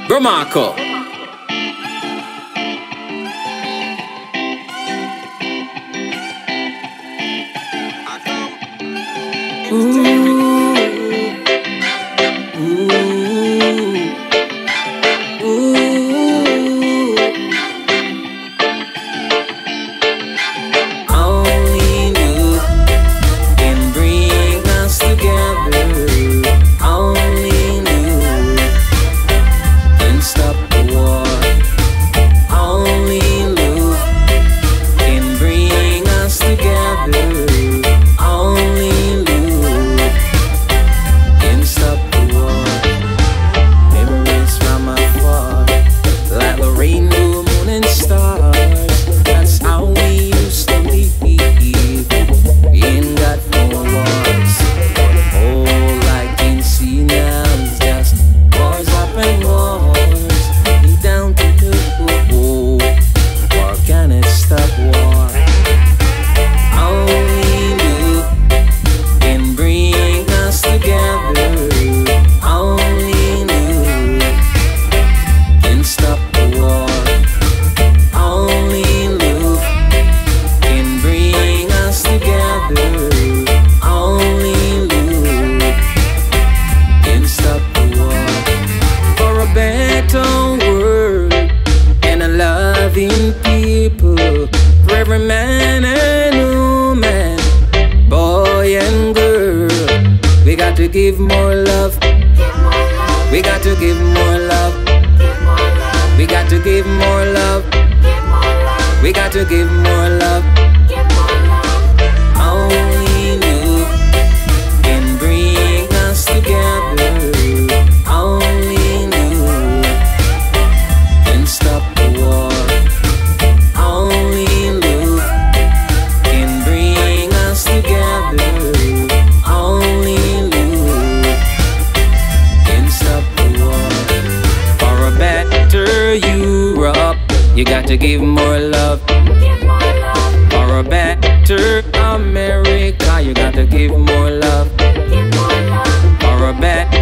Bro Marco. People, for every man and woman, boy and girl, we got to give more love. We got to give more love. We got to give more love. We got to give more love. Only you can bring us together. Only you can stop the war. You got to give more love. For a better America, you got to give more love. For a better